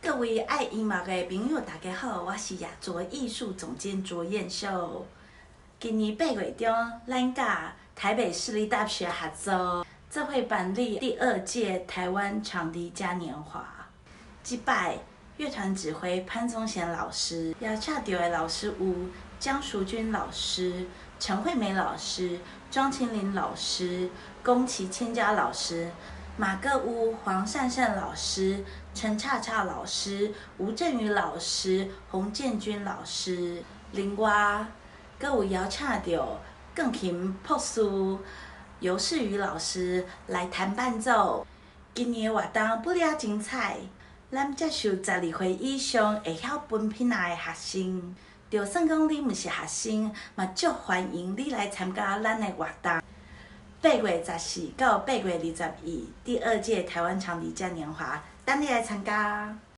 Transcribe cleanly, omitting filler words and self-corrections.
各位爱音乐的朋友，大家好，我是亚卓艺术总监卓燕秀。今年8月中，咱甲台北市立大学合作，这会办理第2届台湾长笛嘉年华。这摆乐团指挥潘宗贤老师，邀请到的老师有江淑君老师、陈惠美老师、庄青玲老师、宫崎千佳老师。马各屋黄善胜老师、陈恰恰老师、吴振宇老师、洪建军老师，另外，阁有邀请到钢琴博士尤世宇老师来弹伴奏。今年的活动不了精彩，咱接受12岁以上会晓分品的学生，就算讲你毋是学生，嘛足欢迎你来参加咱的活动。8月14到8月22，第2届台湾长笛嘉年华，等你来参加。